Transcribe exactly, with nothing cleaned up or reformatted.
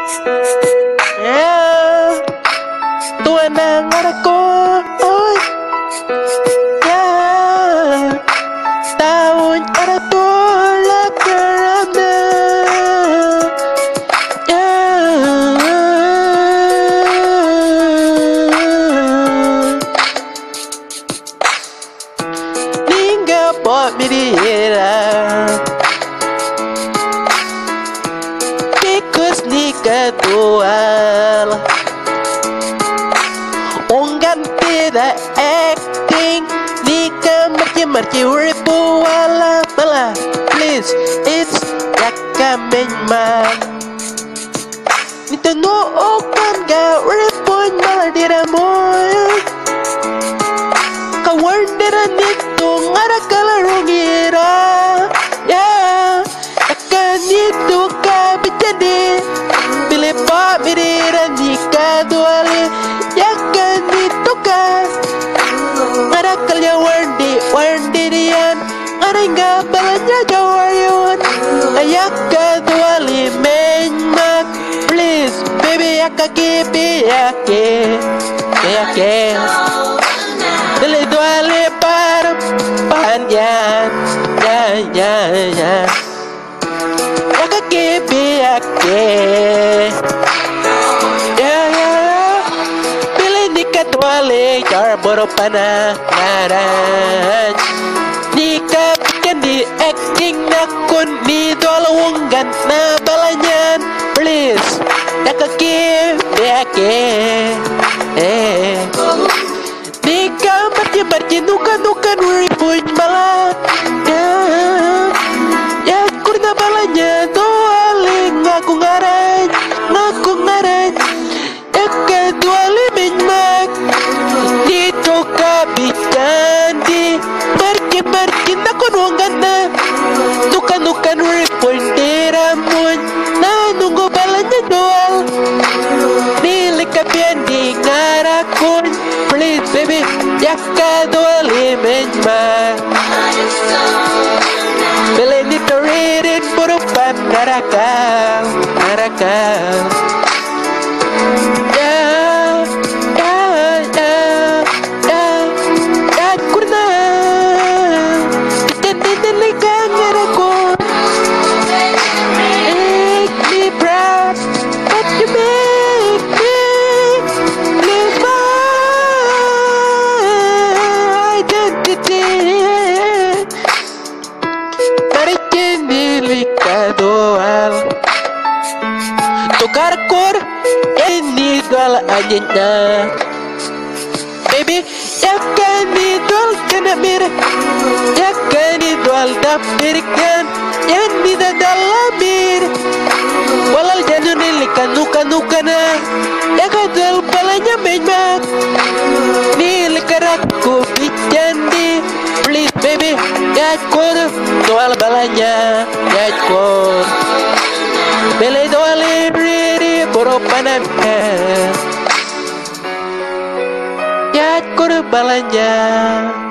Yeah, tua nang aku, oh yeah, tahun ada bola kerana yeah, ninga bought me the because nika dual unggan tidak acting nika marci marci ribu wala bala please it's yakamen man nito no okan ga ribu malah diramoy kawan dira nito ngara kalarungira yeah akan itu kabijadi pilih pak bidira nikah duali yakan itu kan ngara kalya wardi wardi dian ngara inga balanya jawayun ayaka duali menmak please baby yaka kipi yake yake pilih duali par panjang ya ya ya yaka kipi yake ya ya pilih nikah duali jar boropana ngaran nikah bikin di acting nakun ni dual wunggan na balanyan please yaka kipi yake eh nikah marci marci nuka nuka nuripun malah ya ya kurna balanya duali ngaku ngaran ngaku ngaran ya ke duali minmak dito kabitan di marci marci nakun wonggan na nuka nuka nuripun diramun na nunggu balanya dual nilik kapian di ngarakun please baby yaka duali minmak Beli diteridin berupan narakal narakal ya ya ya ya ya kurna diteridin likan ngarakun make me proud that you make me live my identity doal tukar kur ini dual anjingnya baby yakan dual kena mir yakan dual dapir kan yang di dalam mir walal janu nilikan nuka nuka na yakan dual balanya menyak nilikaraku bijandi please baby yakur dual balanya yakur beli dual riri boropanan yakur balanya